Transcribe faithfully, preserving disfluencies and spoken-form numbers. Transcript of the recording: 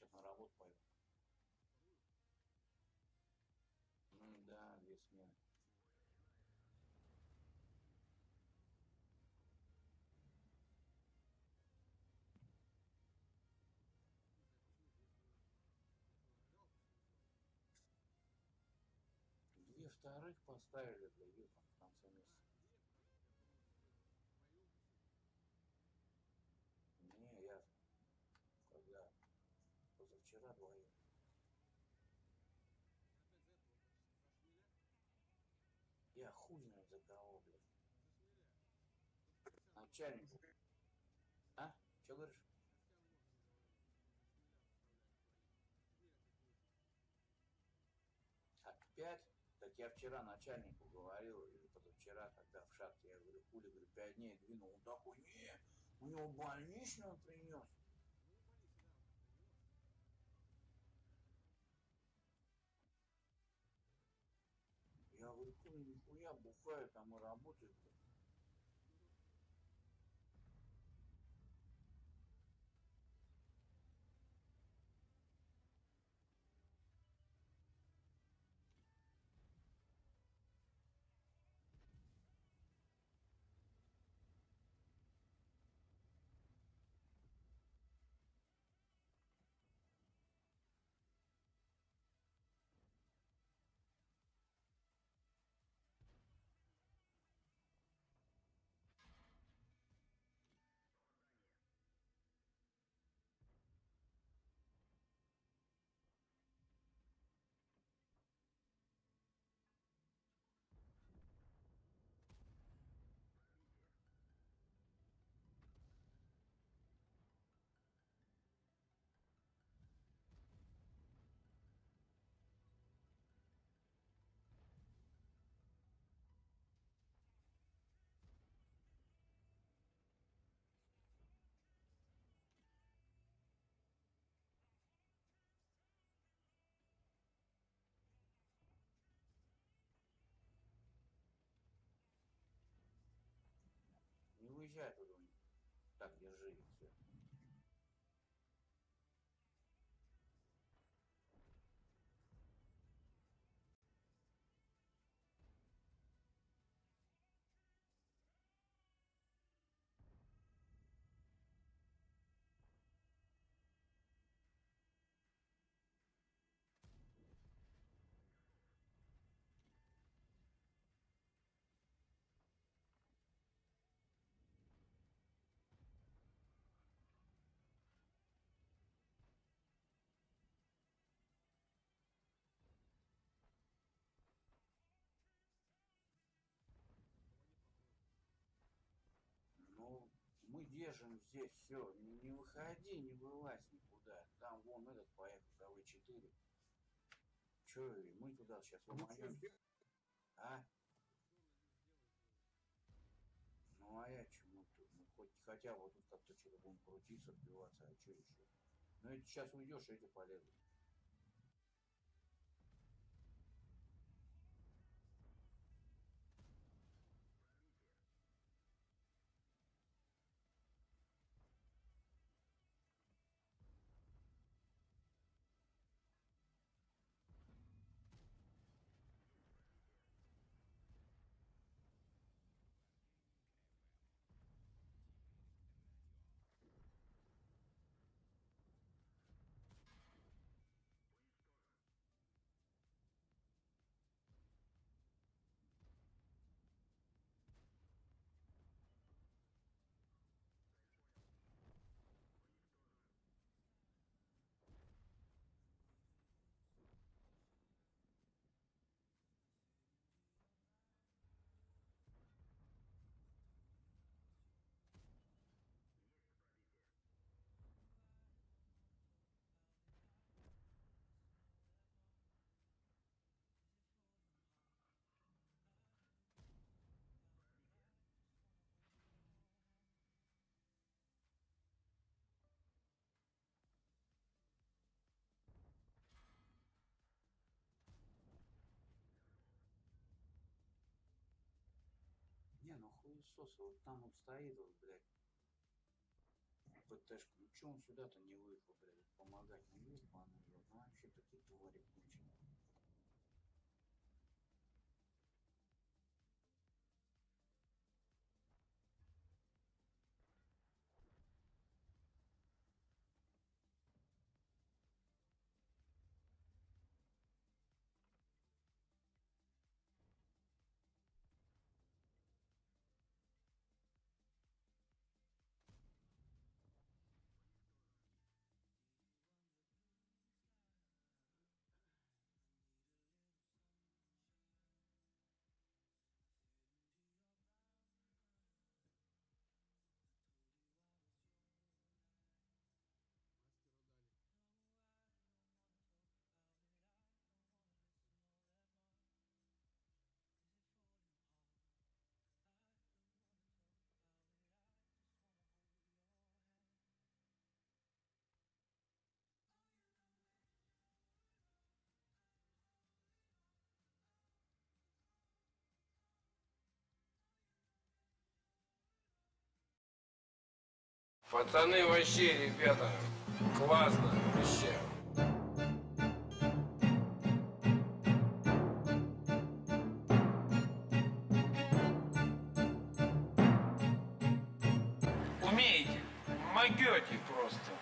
сейчас на работу пойду. Ну да, две смены. Две вторых поставили для юга в конце месяца. Не, я когда позавчера двоих. Опять за этого, за шмеля? Я хуй знает за кого, блядь. За шмеля. Начальнику. А? Че говоришь? Костян можно говорить, он за шмеля выставляет своих. Шмель это путь. Опять? Так я вчера начальнику говорил, или позавчера, когда в шапке, я говорю, хули, говорю, пять дней двинул. Он такой, не, у него больничный он принес. Ну, больница, да, он принес. Я говорю, хули, нихуя, бухаю там и работаю. Не уезжай оттуда, так держи и все. Ну, мы держим здесь все. Не, не выходи, не вылазь никуда. Там вон этот поехал, КВ четыре. Че, мы туда сейчас ломанем. А? Ну а я чему тут? Ну хоть хотя бы тут как-то что-то будем крутиться, отбиваться, а что еще? Ну это сейчас уйдешь, эти полезут. Не, ну хуесос, вот там вот стоит, вот, блядь. ПТшку. Ну что он сюда-то не выехал, блядь, помогать не выехал, а ну вообще такие твари конченые. Мастеру дали. Пацаны, вообще, ребята, классно, вообще. Умеете, могете просто.